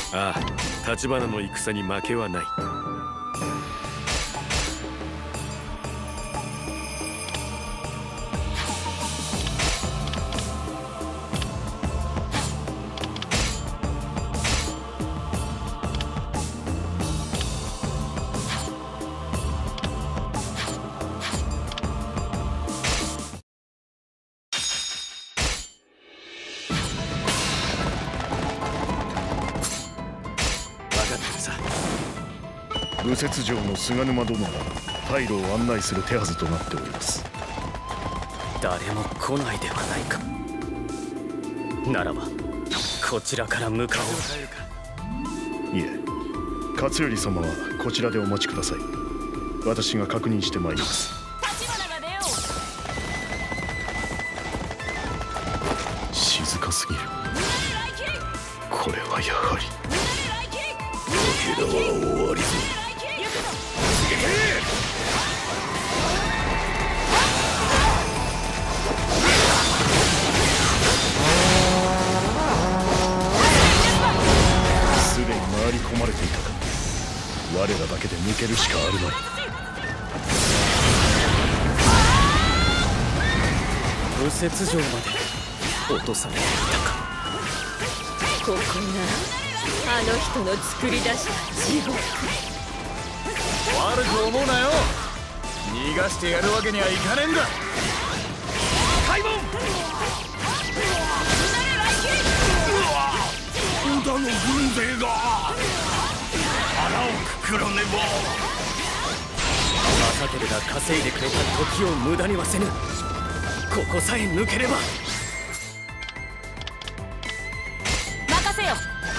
ああ、橘の戦に負けはない。 右折城の菅沼殿が退路を案内する手はずとなっております。 誰も来ないではないか。ならばこちらから向かおう。 いえ、勝頼様はこちらでお待ちください。私が確認してまいります。静かすぎる。これはやはり武田は終わりぞ。すでに回り込まれていたか。我らだけで抜けるしかあるまい。 右折城まで落とされていたか。 ここがあの人の作り出した地獄。 悪く思うなよ。逃がしてやるわけにはいかねえんだ。開門。 織田の軍勢が腹をくくらねば。 正輝が稼いでくれた時を無駄にはせぬ。ここさえ抜ければ。 任せよ。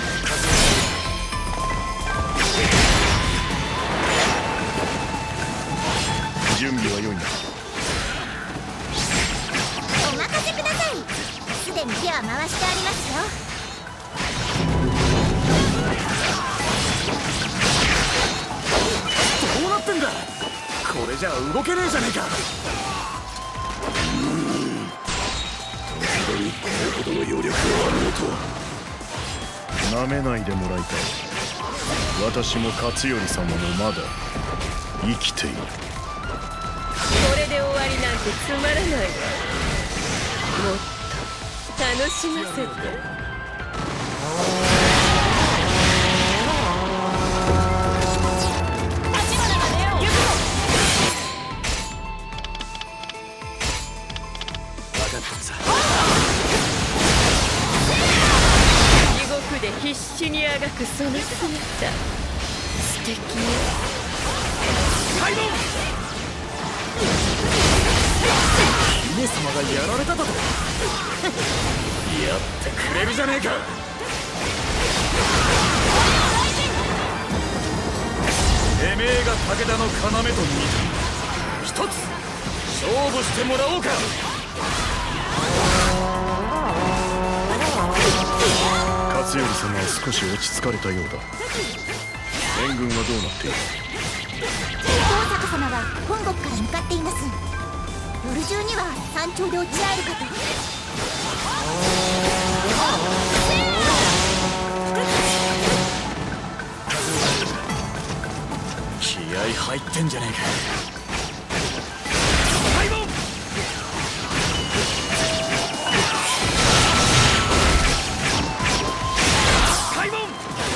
準備は良いな。 お任せください。すでに手は回してありますよ。 どうなってんだ。これじゃ動けねえじゃねえか。 これほどの余力はあろうとは。 なめないでもらいたい。私も勝頼様もまだ生きている。 これで終わりなんてつまらないわ。もっと楽しませて。地獄で必死にあがくその姿、素敵よ。 開門。姫様がやられただと。やってくれるじゃねえか。てめえが武田の要と見た。一つ勝負してもらおうか。 勝頼様は少し落ち着かれたようだ。援軍はどうなっている。 高坂様は本国から向かっています。夜中には山頂で落ち合えるかと。 気合入ってんじゃねえか。開門。開門。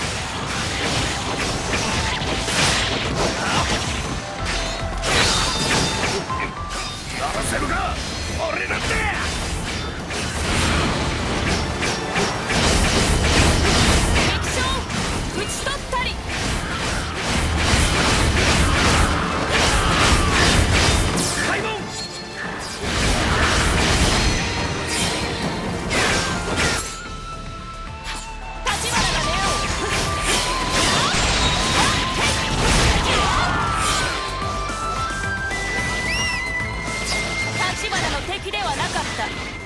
やらせるか俺だって。 敵将討ち取ったり。 開門。 橘の敵ではなかった。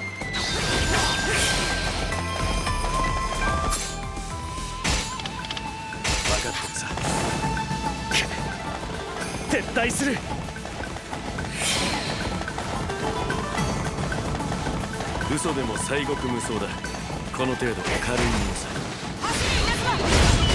分かってるさ。 撤退する。 嘘でも西国無双だ。この程度軽いものさ。 走れ稲妻。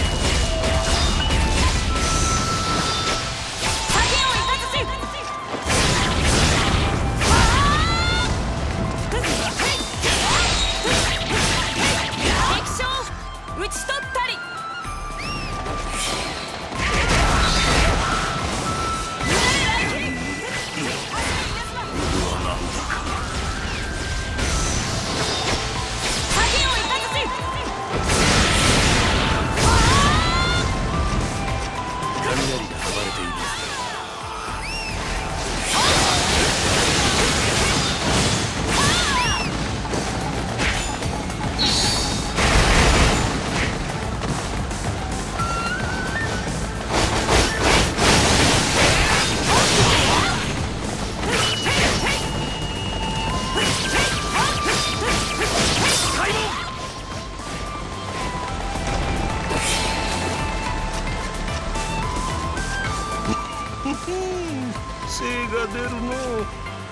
が出るのう。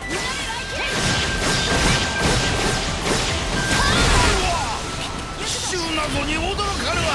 奇襲などに驚かぬわ。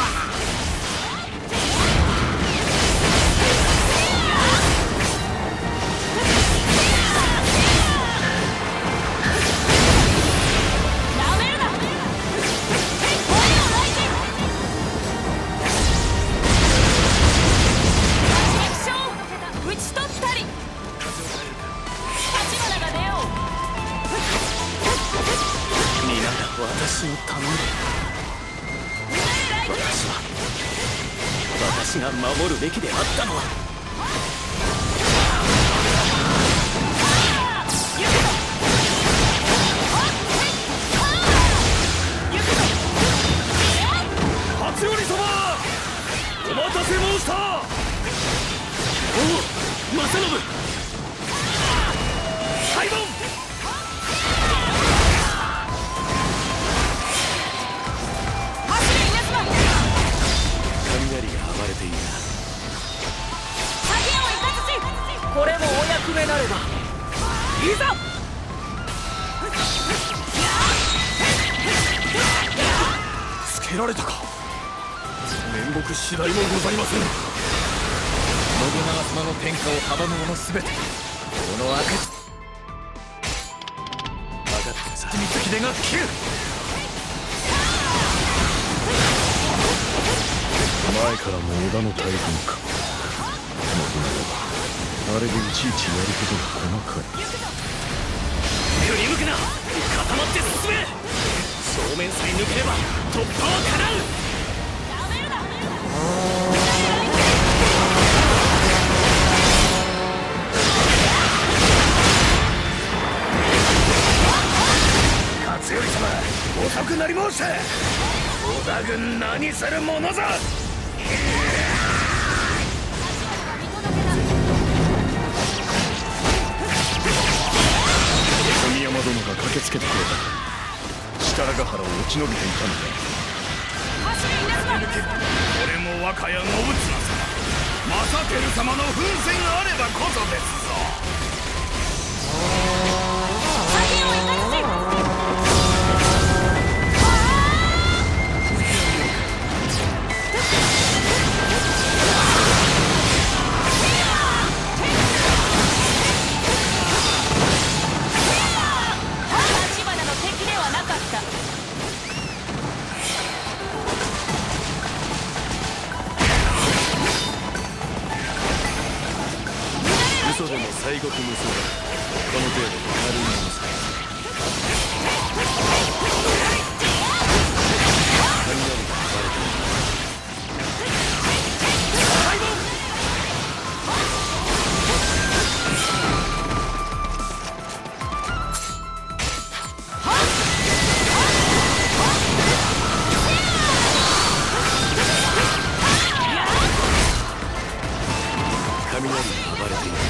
私のために私が守るべきであったのは初頼様、お待たせ申した。 おお、正信開門。 雷が暴れているな。 これもお役目なればいざ。 つけられたか。面目次第もございません。信長様の天下を阻む者すべてこの明智分かったさ。 光秀が切る。 前からも織田の大軍か。信長はあれでいちいちやることが細かい。 振り向くな。固まって進め。正面さえ抜ければ突破は叶う。 勝頼様、遅くなり申した。織田軍何するものぞ。 神山殿が駆けつけてくれた。設楽ヶ原を落ち延びていたのだ。 俺も若や信綱様、正輝様の奮戦があればこそですぞ。 嘘でも西国無双だ。この程度で軽いものさ。雷が暴れている。雷が暴れている。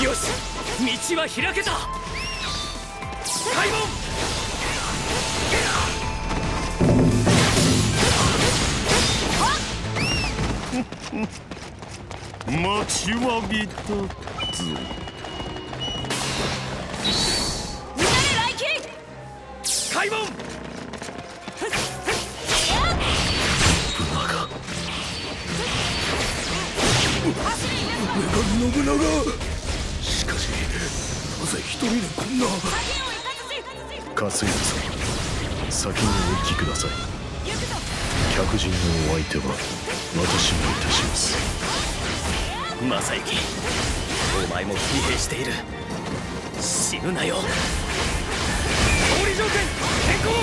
よし、道は開けた。開門。 待ちわびたぞ。 開門。 信長。しかしなぜ一人でこんな。勝家さん、先にお行きください。客人のお相手は私がいたします。 正行、お前も疲弊している。死ぬなよ。勝利条件変更。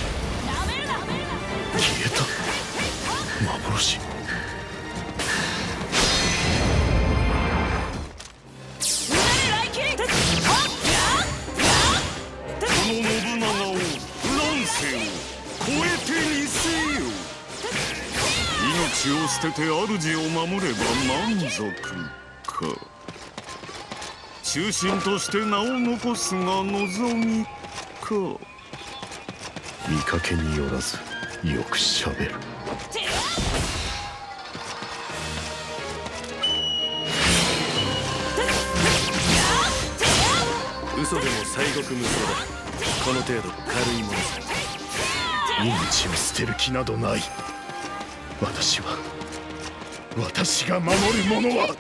消えた。幻。 この信長を乱世を超えてみせよ。命を捨てて主を守れば満足か。中心として名を残すが望みか。 見かけによらずよくしゃべる。 嘘でも西国無双だ。この程度軽いものさ。 命を捨てる気などない。私が守るものは。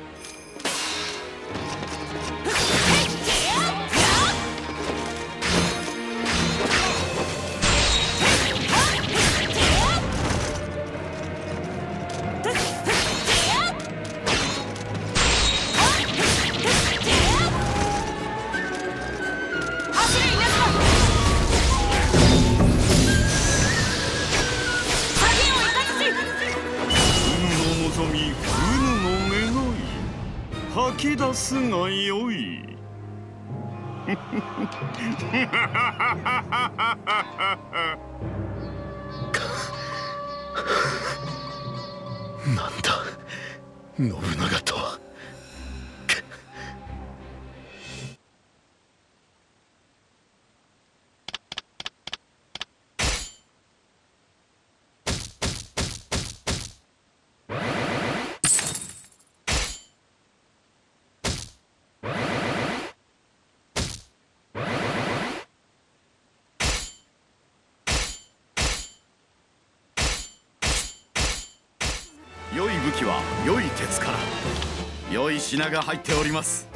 吐き出すがよい。 なんだ信長とは。 良い武器は良い鉄から。良い品が入っております。